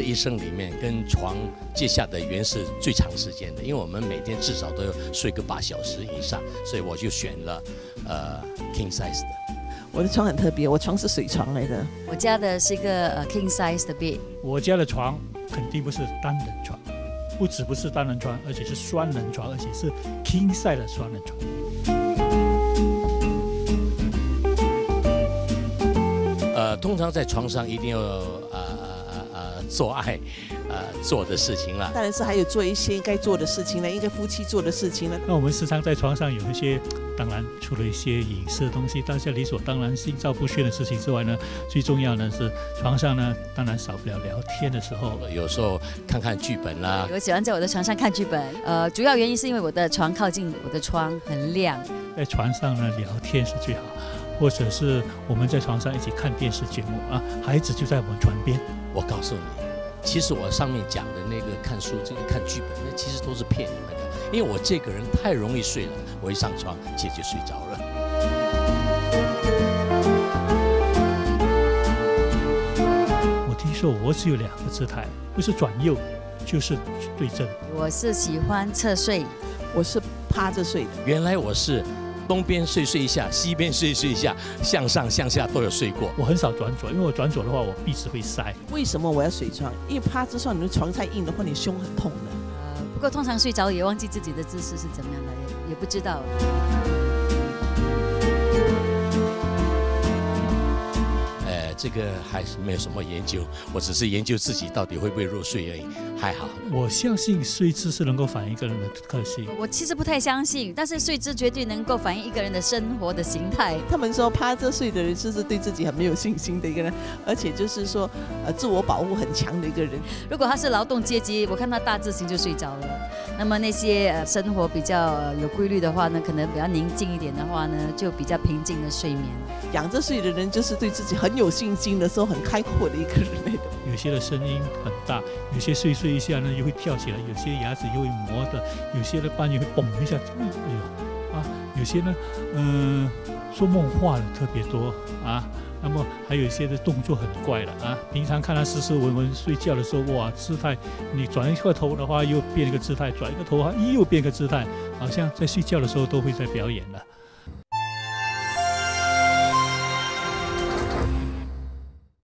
一生里面跟床结下的缘是最长时间的，因为我们每天至少都要睡个8小时以上，所以我就选了king size 的。 我的床很特别，我床是水床来的。 我家的是一个king size 的 bed。 我家的床肯定不是单人床，不只不是单人床，而且是双人床，而且是 king size 的双人床。 通常在床上一定要做爱做的事情了。 当然是还有做一些该做的事情了，应该夫妻做的事情了。 那我们时常在床上有一些，当然除了一些隐私的东西，大家理所当然心照不宣的事情之外呢，最重要的是床上呢，当然少不了聊天的时候。 有时候看看剧本啦。 我喜欢在我的床上看剧本，主要原因是因为我的床靠近我的窗，很亮。 在床上呢聊天是最好，或者是我们在床上一起看电视节目啊，孩子就在我们床边。 我告诉你，其实我上面讲的那个看书、这个看剧本，那其实都是骗你们的。因为我这个人太容易睡了，我一上床其实就睡着了。 我听说我只有2个姿态，不是转右就是对正。 我是喜欢侧睡， 我是趴着睡的。 原来我是东边睡一下，西边睡一下，向上向下都有睡过。 我很少转左，因为我转左的话，我鼻子会塞。 为什么我要睡床？因为趴着睡，你的床太硬的话，你胸很痛的。 不过通常睡着也忘记自己的姿势是怎么样的，也不知道。 这个还是没有什么研究，我只是研究自己到底会不会入睡而已，还好。 我相信睡姿是能够反映一个人的个性。 我其实不太相信，但是睡姿绝对能够反映一个人的生活的形态。 他们说趴着睡的人就是对自己很没有信心的一个人，而且就是说自我保护很强的一个人。 如果他是劳动阶级，我看他大字型就睡着了。那么那些生活比较有规律的话呢，可能比较宁静一点的话呢，就比较平静的睡眠。 仰着睡的人就是对自己很有信心的时候很开阔的一个人来的。 有些的声音很大，有些睡一下呢又会跳起来，有些牙齿又会磨的，有些的半夜会嘣一下，哎呦啊，有些呢说梦话的特别多啊。那么还有一些的动作很怪的啊，平常看他斯斯文文，睡觉的时候哇姿态，你转一个头的话又变一个姿态，转一个头又变一个姿态，好像在睡觉的时候都会在表演了。